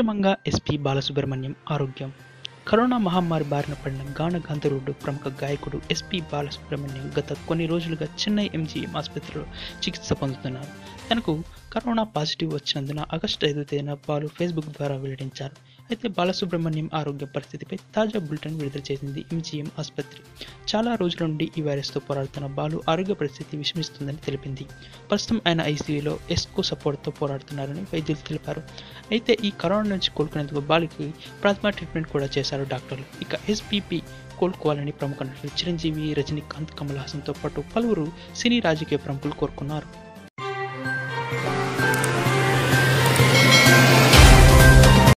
పశ్చిమంగా SP Balasubrahmanyam ఆరోగ్యం. Corona మహమ్మారి బారిన పడిన గాన గంధర్వుడు, ప్రముఖ గాయకుడు ఎస్పీ బాలసుబ్రహ్మణ్యం గత కొన్ని రోజులుగా చెన్నై ఎంజీఎం ఆసుపత్రిలో చికిత్స పొందుతున్నారు. తనకు కరోనా పాజిటివ్ వచ్చినందున ఆగస్టు 5వ తేదీన బాలు ఫేస్బుక్ ద్వారా వెల్లడించారు. అయితే బాలసుబ్రహ్మణ్యం ఆరోగ్య పరిస్థితిపై తాజా బులెటిన్ విడుదల చేసింది ఎంజీఎం ఆసుపత్రి. చాలా రోజుల నుండి ఈ వైరస్తో పోరాడుతున్న బాలు ఆరోగ్య పరిస్థితి విషమిస్తుందని తెలిపింది. ప్రస్తుతం ఆయన ఐసీయూలో ఎస్కో సపోర్ట్తో పోరాడుతున్నారని వైద్యులు తెలిపారు. అయితే ఈ కరోనా నుంచి కోలుకునేందుకు బాలుకి ప్లాస్మా ట్రీట్మెంట్ కూడా చేశారు డాక్టర్లు. ఇక ఎస్పీపీ కోలుకోవాలని ప్రముఖ నటులు చిరంజీవి, రజనీకాంత్, కమల్ హాసన్తో పాటు పలువురు సినీ రాజకీయ ప్రముఖులు కోరుకున్నారు.